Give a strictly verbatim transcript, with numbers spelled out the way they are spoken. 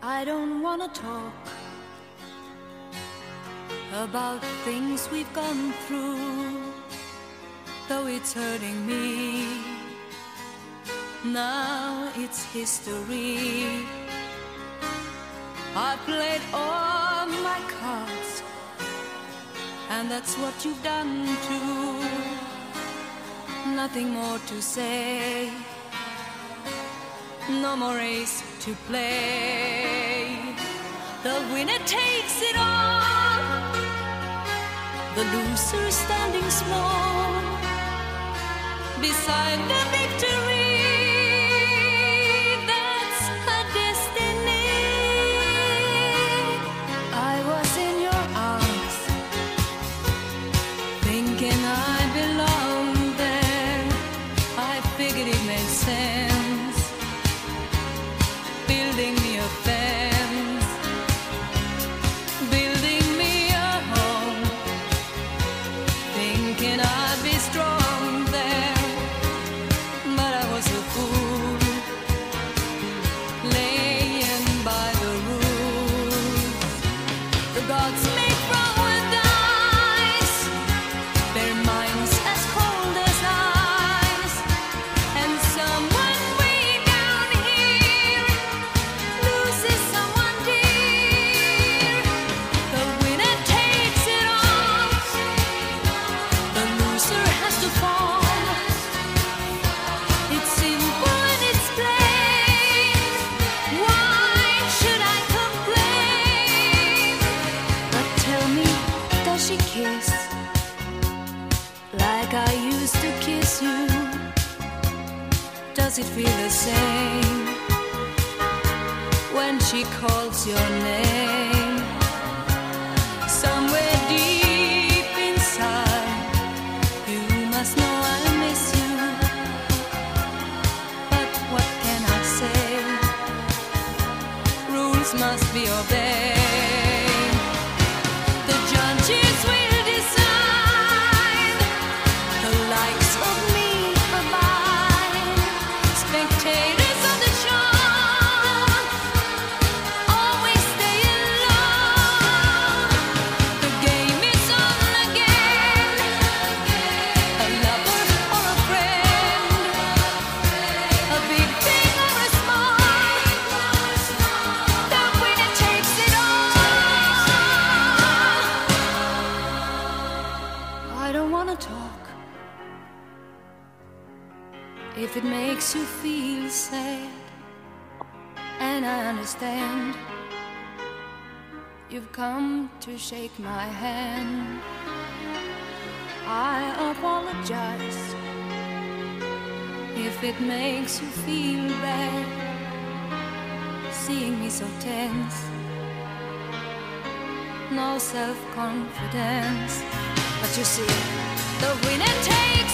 I don't wanna talk about things we've gone through, though it's hurting me. Now it's history. I played all my cards, and that's what you've done too. Nothing more to say, no more race to play. The winner takes it all, the loser standing small beside the victory. That's her destiny. I was in your arms, thinking I belonged there. I figured it made sense, building me a fence, building me a home, thinking I'd be strong there. But I was a fool, laying by the rules. The gods make wrong with dice, their minds as cold as ice, and someone way down here loses someone dear. The winner takes it all, the loser has to fall. It's simple and it's plain. Why should I complain? But tell me, does she kiss like I used to kiss you? Does it feel the same when she calls your name? Somewhere deep inside, you must know I miss you. But what can I say? Rules must be obeyed. The judges will decide, the likes of me provide. Spectators of the show always stay alone. The game is on again, a lover or a friend, a big thing or a small, the winner takes it all. I don't wanna talk if it makes you feel sad, and I understand. You've come to shake my hand. I apologize if it makes you feel bad, seeing me so tense, no self-confidence. But you see, the winner takes